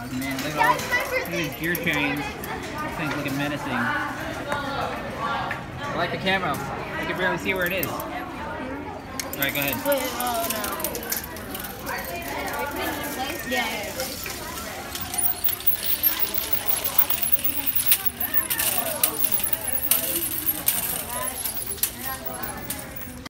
Man, look at all these gear chains. These things looking menacing. I like the camo. I can barely see where it is. Alright, go ahead. Wait, oh no.